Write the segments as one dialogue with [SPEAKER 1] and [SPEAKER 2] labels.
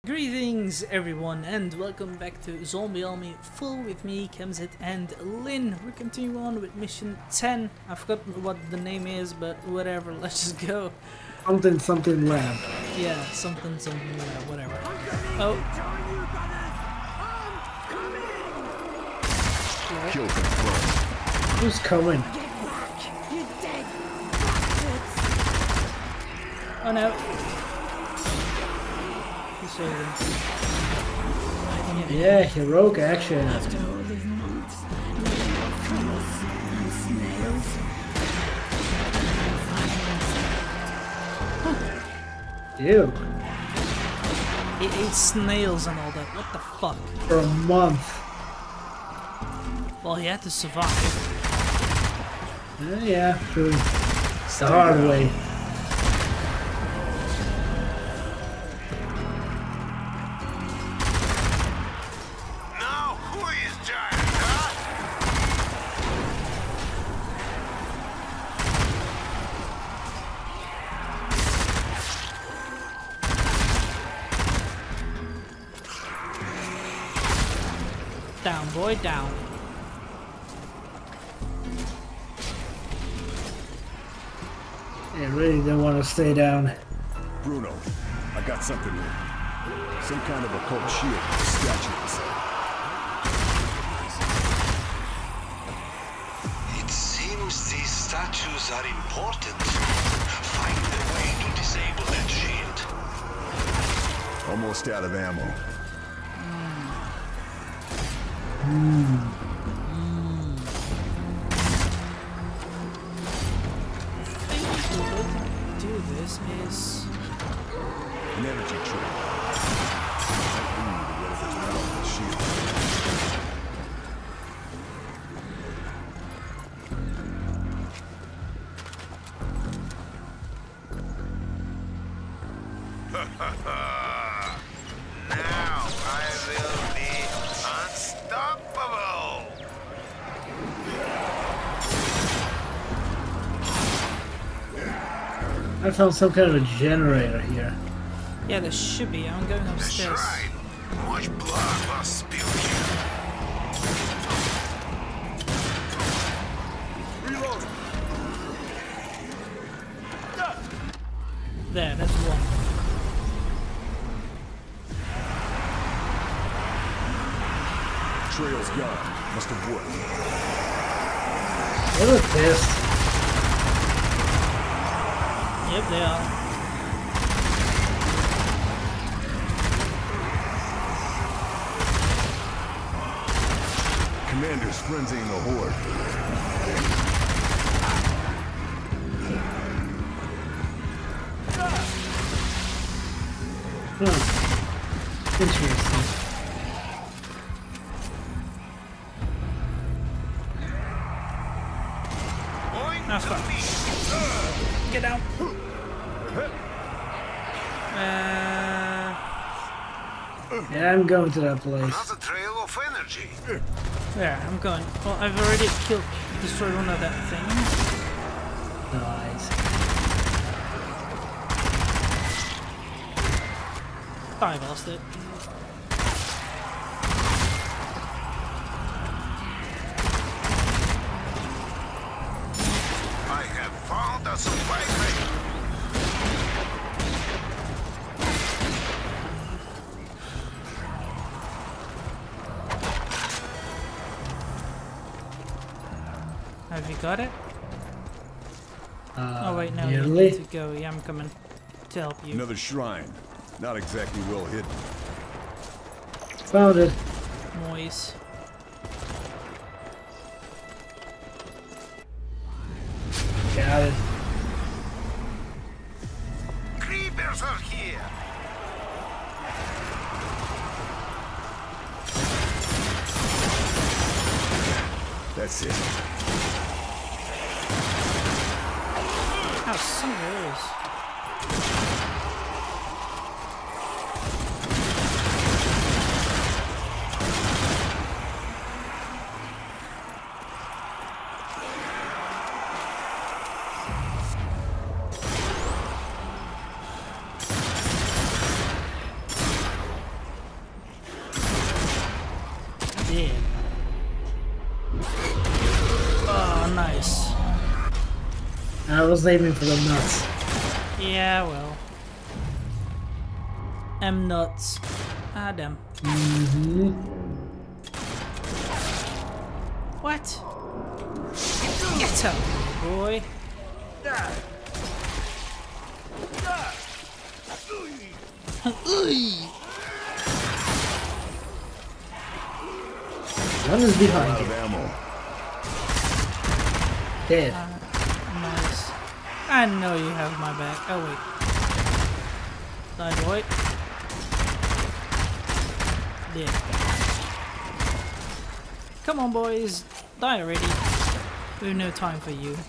[SPEAKER 1] Greetings everyone and welcome back to Zombie Army Full with me, Kemzit and Lynn. We continue on with mission 10. I forgot what the name is, but whatever, let's just go.
[SPEAKER 2] Something lab.
[SPEAKER 1] Yeah, something lab, whatever. Oh.
[SPEAKER 3] Kill confirmed.
[SPEAKER 2] Who's coming?
[SPEAKER 1] Oh no.
[SPEAKER 2] Yeah, heroic action. Ew.
[SPEAKER 1] He ate snails and all that. What the fuck?
[SPEAKER 2] For a month.
[SPEAKER 1] Well, he had to survive.
[SPEAKER 2] Yeah, true. It's the hard way.
[SPEAKER 1] Down, boy, down.
[SPEAKER 2] I really don't want to stay down.
[SPEAKER 3] Bruno, I got something here. Some kind of occult shield with a statue inside.
[SPEAKER 4] It seems these statues are important. Find a way to disable that shield.
[SPEAKER 3] Almost out of ammo.
[SPEAKER 1] The thing to do this is
[SPEAKER 3] An energy tree. Might be to get if it's not on the shield.
[SPEAKER 4] Now I will be unstoppable.
[SPEAKER 2] I found some kind of a generator here.
[SPEAKER 1] yeah, there should be. I'm going
[SPEAKER 4] The
[SPEAKER 1] upstairs.
[SPEAKER 4] shrine. Much blood was spilled here.
[SPEAKER 3] Reload!
[SPEAKER 1] There, that's one.
[SPEAKER 3] Trail's gone. Must have worked.
[SPEAKER 2] They look pissed.
[SPEAKER 1] Yep, they are.
[SPEAKER 3] Commander's frenzying the horde.
[SPEAKER 2] Interesting.
[SPEAKER 1] Now stop. Get down.
[SPEAKER 2] Yeah, I'm going to that place.
[SPEAKER 4] Another trail of energy.
[SPEAKER 1] There, I'm going. Well, I've already destroyed one of that thing.
[SPEAKER 2] Nice.
[SPEAKER 1] I lost it.
[SPEAKER 4] I have found a supply crate.
[SPEAKER 1] Have you got it? Oh wait, no, you
[SPEAKER 2] nearly.
[SPEAKER 1] need to go. Yeah, I'm coming to help you.
[SPEAKER 3] Another shrine. Not exactly well hidden.
[SPEAKER 2] Found it.
[SPEAKER 1] Noise.
[SPEAKER 2] Got it.
[SPEAKER 4] Creepers are here.
[SPEAKER 3] That's it.
[SPEAKER 1] How serious? Dead. Oh, nice.
[SPEAKER 2] I was aiming for the nuts.
[SPEAKER 1] Yeah, well. M nuts. Ah, damn.
[SPEAKER 2] Mm-hmm.
[SPEAKER 1] What? Get up, boy.
[SPEAKER 2] One is behind
[SPEAKER 3] Out
[SPEAKER 2] you.
[SPEAKER 3] of ammo.
[SPEAKER 2] Dead.
[SPEAKER 1] Nice. I know you have my back. Oh, wait. Die, boy. Dead. Come on, boys. Die already. We have no time for you.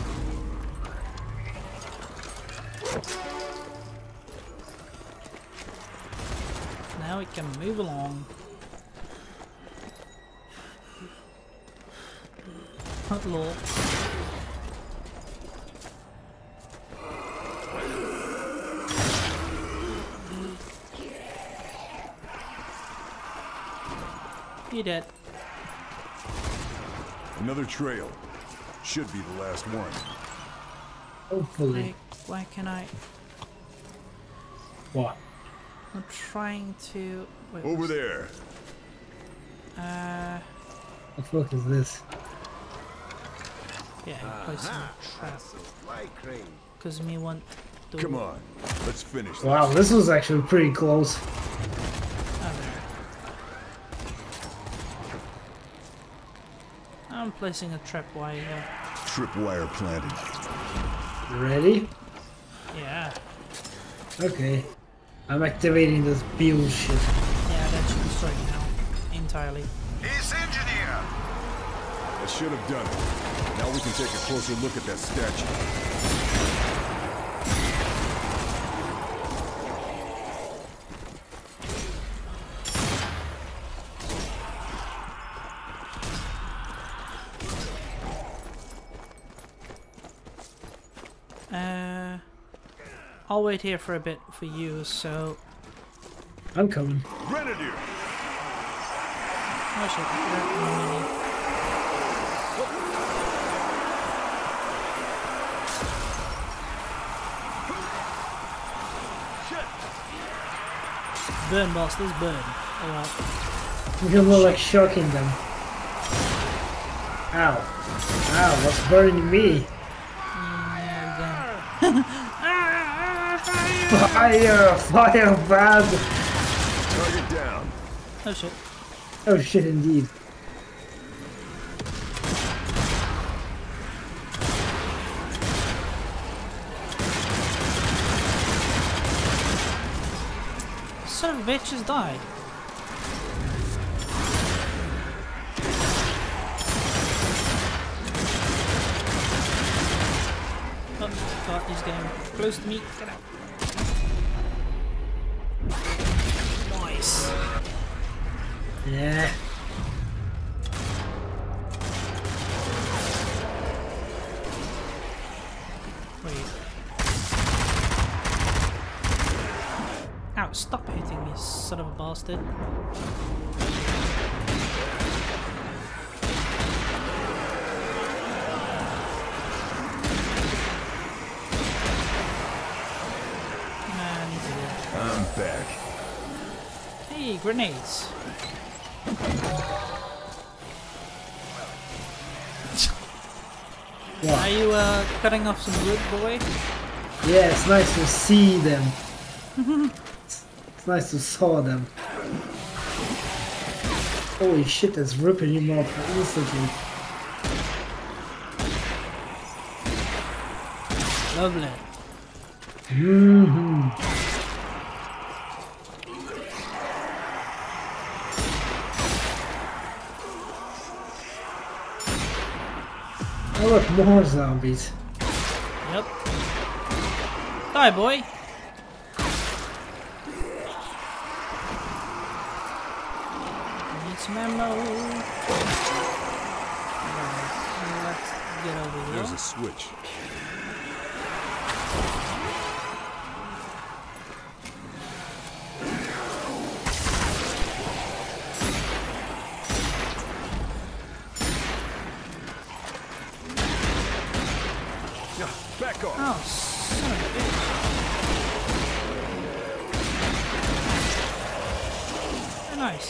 [SPEAKER 1] Now we can move along. Lol. You dead.
[SPEAKER 3] Another trail. Should be the last one.
[SPEAKER 2] Hopefully.
[SPEAKER 1] Why can I?
[SPEAKER 2] What?
[SPEAKER 1] I'm trying to. Wait,
[SPEAKER 3] Over there.
[SPEAKER 2] The fuck is this?
[SPEAKER 1] Yeah, placing a trap. Cause me want to.
[SPEAKER 3] Come on. Let's finish
[SPEAKER 2] Wow, this was actually pretty close.
[SPEAKER 1] Oh, there. I'm placing a trap wire here.
[SPEAKER 3] Tripwire planted.
[SPEAKER 2] You ready?
[SPEAKER 1] Yeah.
[SPEAKER 2] Okay. I'm activating this bullshit.
[SPEAKER 1] Yeah, that should be straight now. Entirely.
[SPEAKER 4] He's engineer.
[SPEAKER 3] That should have done it. Now we can take a closer look at that statue.
[SPEAKER 1] I'll wait here for a bit for you, so...
[SPEAKER 2] I'm coming.
[SPEAKER 3] Grenadier!
[SPEAKER 1] Oh shit, I forgot my mini. Burn, bastards, burn. Alright.
[SPEAKER 2] You look like shocking them. Ow. Ow, what's burning me? Fire! Fire bad!
[SPEAKER 3] Target down.
[SPEAKER 1] Oh shit.
[SPEAKER 2] Oh shit indeed.
[SPEAKER 1] Son of a bitch just died. Oh god, he's getting close to me. Get out. Nice.
[SPEAKER 2] Yeah.
[SPEAKER 1] Wait. Ow, stop hitting me, son of a bastard.
[SPEAKER 3] I'm back.
[SPEAKER 1] Hey, grenades.
[SPEAKER 2] Yeah.
[SPEAKER 1] Are you cutting off some wood, boy?
[SPEAKER 2] Yeah, it's nice to see them. It's nice to saw them. Holy shit, that's ripping him off instantly.
[SPEAKER 1] Lovely.
[SPEAKER 2] Mm-hmm. Oh look, more zombies.
[SPEAKER 1] Yep. Die, boy. Need some ammo. Let's get over here.
[SPEAKER 3] There's a switch.
[SPEAKER 1] Oh, son of a bitch. Very nice.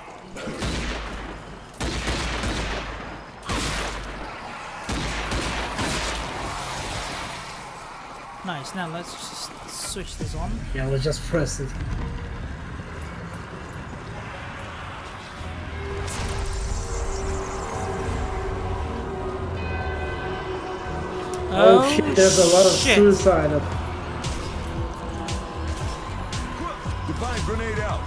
[SPEAKER 1] Nice, now let's just switch this on.
[SPEAKER 2] Yeah, let's just press it. Oh shit, there's a lot of suicide up.
[SPEAKER 3] Divine grenade out.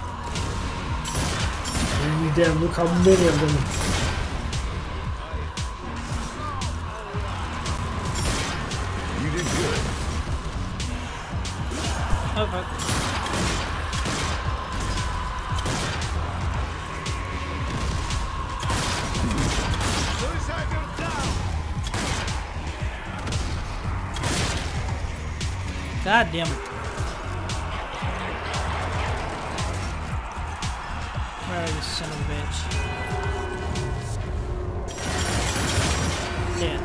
[SPEAKER 2] Really damn, look how many of them.
[SPEAKER 3] You did good.
[SPEAKER 1] Oh, fuck. God damn it. Where are you, son of a bitch? Dead.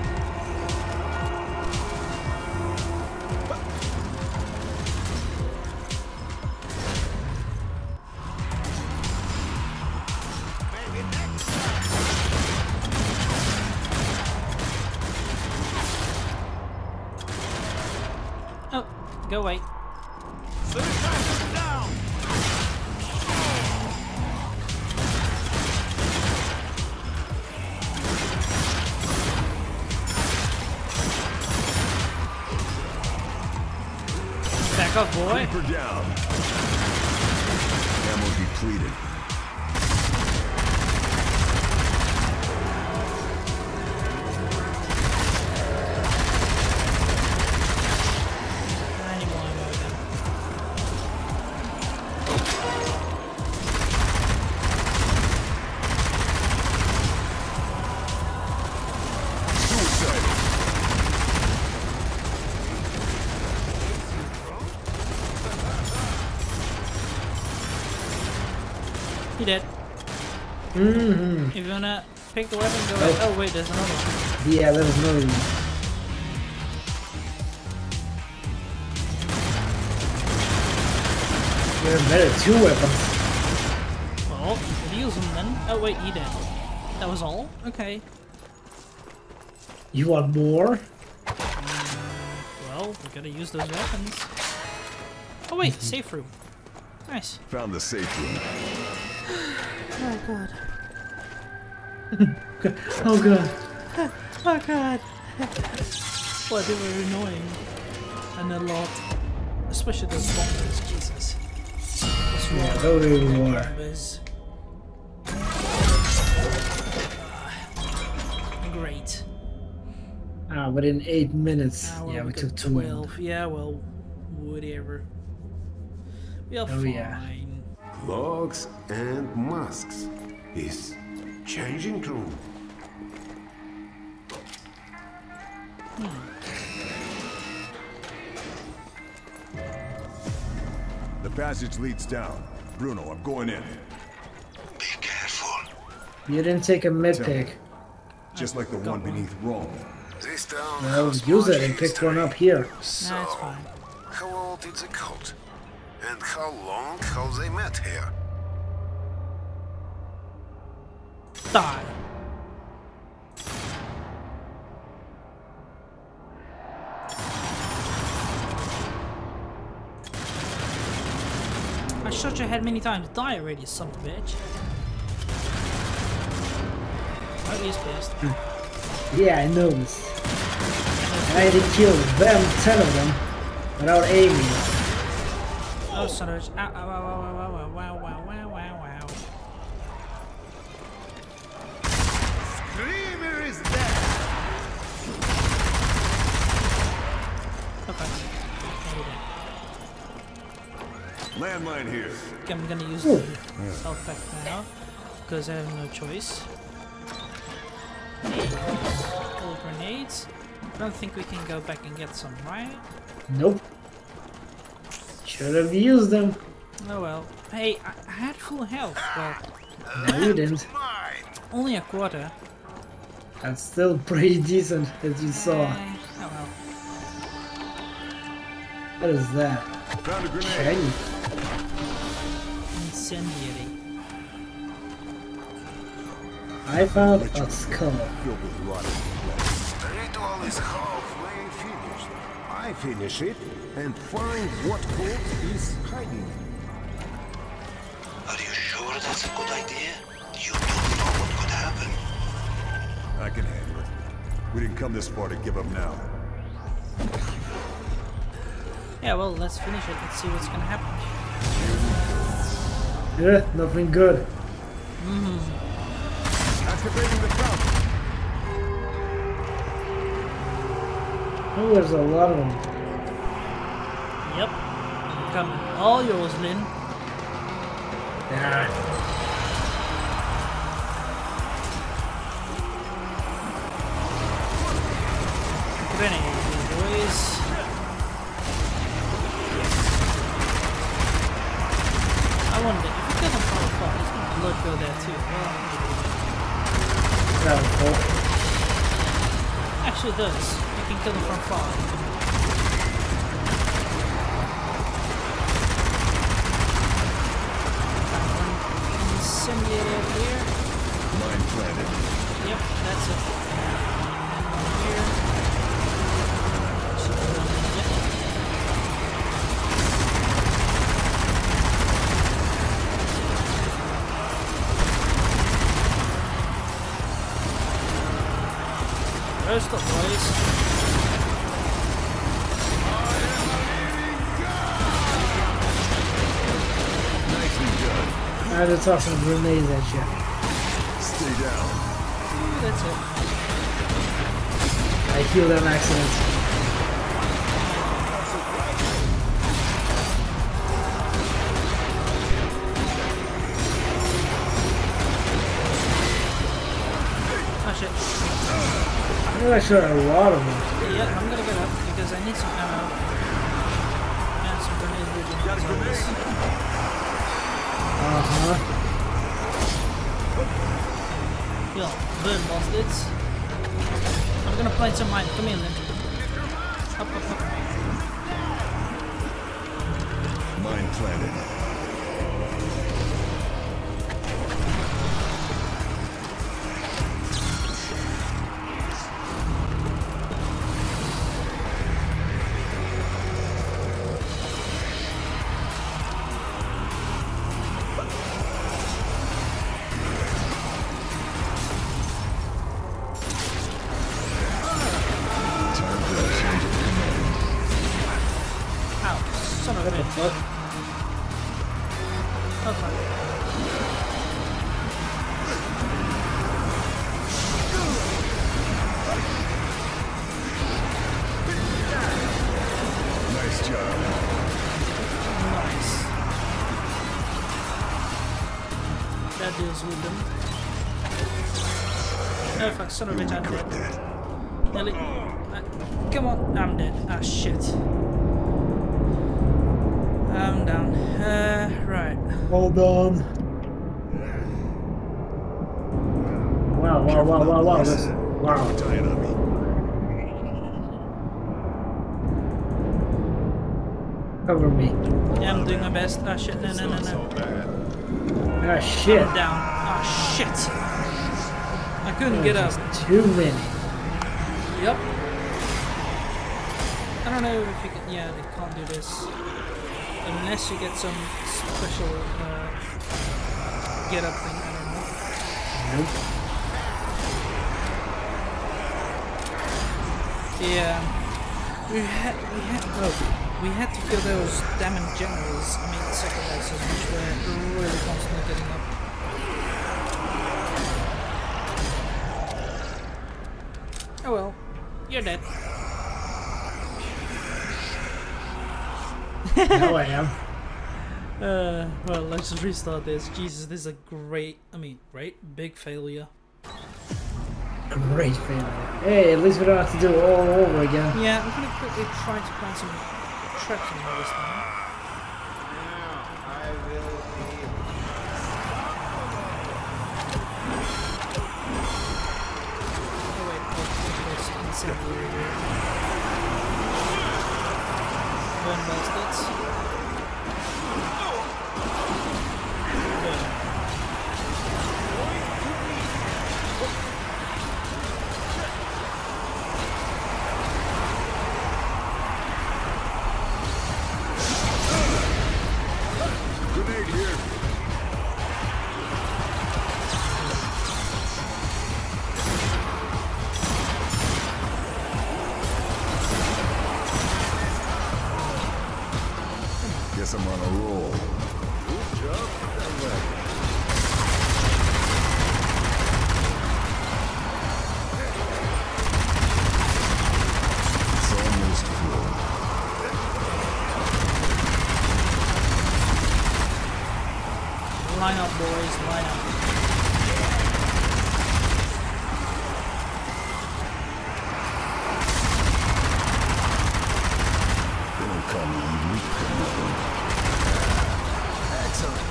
[SPEAKER 1] Oh, go away. Back up, boy.
[SPEAKER 3] Creeper down. Ammo depleted.
[SPEAKER 1] He dead.
[SPEAKER 2] Mm-hmm.
[SPEAKER 1] If you wanna pick the weapon, go ahead. Oh wait, there's another one.
[SPEAKER 2] Yeah, there's another one. There are better 2 weapons.
[SPEAKER 1] Well, use them then. Oh wait, he dead. That was all? Okay.
[SPEAKER 2] You want more?
[SPEAKER 1] Well, we gotta use those weapons. Oh wait, safe room. Nice.
[SPEAKER 3] Found the safe room.
[SPEAKER 1] Oh god.
[SPEAKER 2] Oh god.
[SPEAKER 1] Oh god. Well, they were annoying. And a lot. Especially those bombers, Jesus. What's wrong?
[SPEAKER 2] Yeah, those really were.
[SPEAKER 1] Bombers. Great.
[SPEAKER 2] Ah, but in 8 minutes.
[SPEAKER 1] Ah, well,
[SPEAKER 2] yeah, we
[SPEAKER 1] got
[SPEAKER 2] took 2.
[SPEAKER 1] 12. Yeah, well, whatever. We are fine.
[SPEAKER 2] Yeah.
[SPEAKER 5] Cloaks and masks. Is changing room.
[SPEAKER 3] The passage leads down. Bruno, I'm going in.
[SPEAKER 4] Be careful.
[SPEAKER 2] You didn't take a med pack.
[SPEAKER 3] Just like the one beneath Rome.
[SPEAKER 5] This town
[SPEAKER 2] Well,
[SPEAKER 5] has
[SPEAKER 2] use
[SPEAKER 5] much
[SPEAKER 2] it and pick one
[SPEAKER 5] history.
[SPEAKER 2] up here.
[SPEAKER 5] So,
[SPEAKER 1] Nah, it's fine.
[SPEAKER 5] how old is the cult? And how long have they met here?
[SPEAKER 1] Die. I shot your head many times. Die already, son of a bitch. Oh, he's pissed.
[SPEAKER 2] Yeah, I noticed. And I did kill them, 10 of them, without aiming.
[SPEAKER 1] Oh, son of a bitch. Ow, ow, ow, ow, ow, ow, wow, wow, wow, wow, wow.
[SPEAKER 5] Screamer is dead!
[SPEAKER 1] Okay.
[SPEAKER 3] Landmine here.
[SPEAKER 1] Okay, I'm gonna use the health pack now, because I have no choice. All grenades. I don't think we can go back and get some, right?
[SPEAKER 2] Nope. Should have used them.
[SPEAKER 1] Oh well. Hey, I had full health. Well,
[SPEAKER 2] No, you didn't.
[SPEAKER 5] Mine!
[SPEAKER 1] only a quarter.
[SPEAKER 2] That's still pretty decent, as you saw.
[SPEAKER 1] Oh well.
[SPEAKER 2] What is that?
[SPEAKER 3] Found a grenade.
[SPEAKER 2] Shiny.
[SPEAKER 1] Incendiary.
[SPEAKER 2] I found a skull.
[SPEAKER 3] Filled with rotten flesh.
[SPEAKER 5] The ritual is halfway finished.
[SPEAKER 3] I finish it and find what cult is hiding.
[SPEAKER 4] Are you sure that's a good idea? You don't know what could happen.
[SPEAKER 3] I can handle it. We didn't come this far to give up now.
[SPEAKER 1] Yeah, well, let's finish it. Let's see what's gonna happen.
[SPEAKER 2] Yeah, nothing good.
[SPEAKER 3] Activating the fountain.
[SPEAKER 2] Oh, there's a lot of them.
[SPEAKER 1] Yep. They're coming. All yours, Lynn.
[SPEAKER 2] Yeah.
[SPEAKER 1] Grenade, boys. I wonder if you kill them from afar, does my blood go there too? Well,
[SPEAKER 2] That was cool.
[SPEAKER 1] actually it does. You can kill them from far. Incendiary over here.
[SPEAKER 3] Mine planted.
[SPEAKER 1] Yep, that's it. And here. Yep. First up, boys.
[SPEAKER 2] I just toss some grenades at you.
[SPEAKER 3] Stay down.
[SPEAKER 1] Ooh, that's it.
[SPEAKER 2] I healed on accident.
[SPEAKER 1] Oh shit.
[SPEAKER 2] I'm not sure a lot of them.
[SPEAKER 1] Yeah, I'm gonna get up because I need some ammo. And some grenade launchers.
[SPEAKER 2] Uh-huh.
[SPEAKER 1] Yo, burn bastards. I'm gonna plant some mine. Come here, Lynn. Up, up, up.
[SPEAKER 3] Mine planted.
[SPEAKER 1] Ow, son of a bitch.
[SPEAKER 2] What?
[SPEAKER 1] Okay.
[SPEAKER 3] Nice job.
[SPEAKER 1] Nice. That deals with them. Oh fuck, son of a bitch, I'm
[SPEAKER 3] Regret
[SPEAKER 1] dead.
[SPEAKER 3] that.
[SPEAKER 1] Nelly. Come on, I'm dead. Ah, shit. I'm down. Right.
[SPEAKER 2] Hold on. Wow, wow, wow, wow, wow. This, wow.
[SPEAKER 3] Dying on me.
[SPEAKER 2] Cover me.
[SPEAKER 1] Yeah, I'm doing my best. Ah, shit. No, no, no, no.
[SPEAKER 2] Ah, shit.
[SPEAKER 1] I'm down. Ah, shit. I couldn't get up.
[SPEAKER 2] There's too many.
[SPEAKER 1] Yep. I don't know if you can. Yeah, they can't do this. Unless you get some special get up thing. I don't know.
[SPEAKER 2] Nope.
[SPEAKER 1] Yeah. We had to kill those damn generals, I mean sacrifices, which were really constantly getting up. Oh well, you're dead.
[SPEAKER 2] Now I am.
[SPEAKER 1] Well, let's just restart this. Jesus, this is a great, big failure.
[SPEAKER 2] Great failure. Hey, at least we don't have to do it all over again.
[SPEAKER 1] Yeah, I'm gonna quickly try to plant some traps in here this time. Oh wait, oh, there's incendiary here. Burn Line up, boys, line up.
[SPEAKER 3] They don't call me unique for nothing.
[SPEAKER 5] Excellent.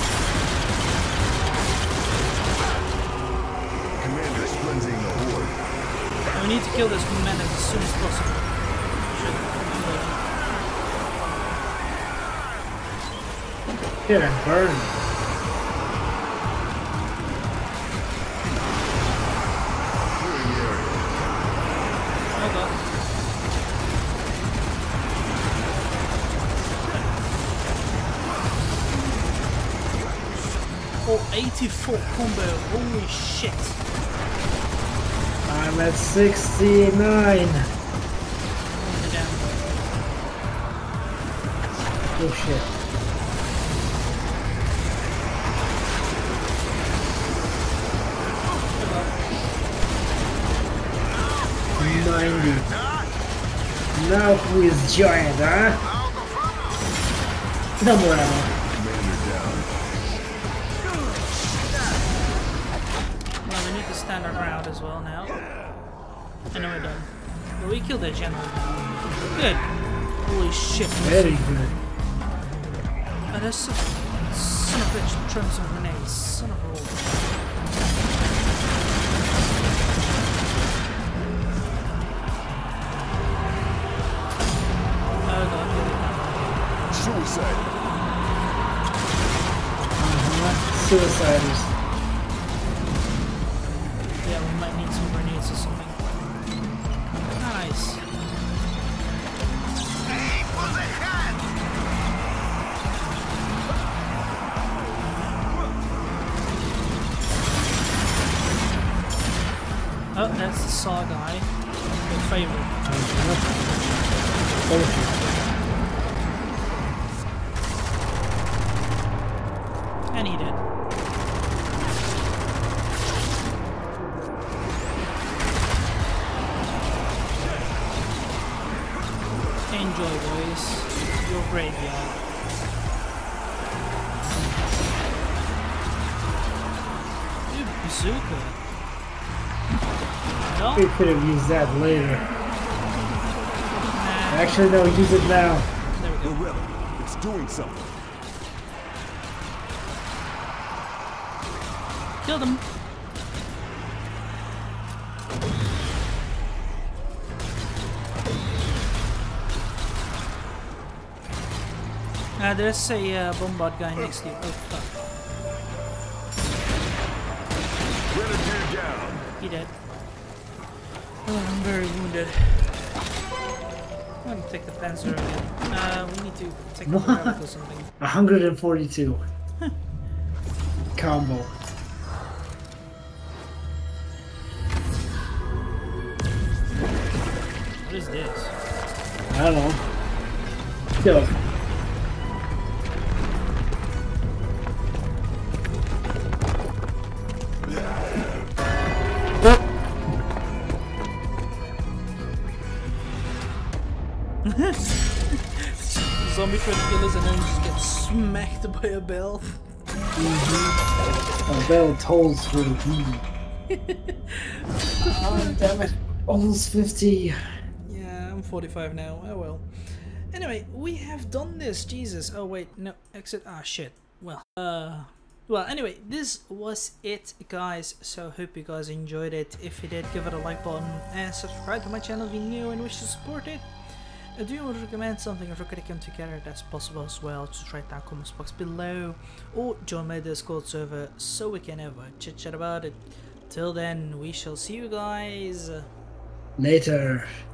[SPEAKER 3] Commander's cleansing the horde.
[SPEAKER 1] And we need to kill this commander as soon as possible.
[SPEAKER 2] Get and burn.
[SPEAKER 3] Clearing the area.
[SPEAKER 1] Oh god. Oh, 84 combo, holy shit.
[SPEAKER 2] I'm at 69. Oh shit. Now who is giant, huh? No more ammo.
[SPEAKER 3] Commander down.
[SPEAKER 1] Well, we need to stand our ground as well now. I know we're done. But we killed their general. Good. Holy shit.
[SPEAKER 2] Very good.
[SPEAKER 1] Oh, that's son of a bitch throwing some grenades. Son of a bitch.
[SPEAKER 3] Suicide.
[SPEAKER 2] Suiciders.
[SPEAKER 1] Yeah, we might need some grenades or something. Nice.
[SPEAKER 5] Hey, what's ahead?
[SPEAKER 1] Oh, that's the Saw guy. Your favorite. And he did. Enjoy, boys. Your graveyard. Dude, bazooka. No?
[SPEAKER 2] We could have used that later.
[SPEAKER 1] Nah.
[SPEAKER 2] Actually, no, use it now.
[SPEAKER 1] There we
[SPEAKER 3] The
[SPEAKER 1] go.
[SPEAKER 3] relic. It's doing something.
[SPEAKER 1] Killed him. There's a bombard guy next to you. Oh fuck.
[SPEAKER 3] Grenadier down.
[SPEAKER 1] He dead. Oh, I'm very wounded. I'm gonna take the Panzer again. We need to take the relic or something.
[SPEAKER 2] 142. Combo.
[SPEAKER 1] What is this?
[SPEAKER 2] I don't know. Kill him.
[SPEAKER 1] Zombie trying to kill us and then just get smacked by a bell.
[SPEAKER 2] A bell tolls for the heat. Oh, damn it. Almost 50.
[SPEAKER 1] Yeah, I'm 45 now. Oh well. Anyway, we have done this. Jesus. Oh wait, no. Exit. Ah shit. Well, anyway, this was it, guys. So hope you guys enjoyed it. If you did, give it a like button and subscribe to my channel if you're new and wish to support it. Do you want to recommend something or we could come together? That's possible as well. Just write down comments box below or join my Discord server so we can have a chit chat about it. Till then, we shall see you guys
[SPEAKER 2] Later.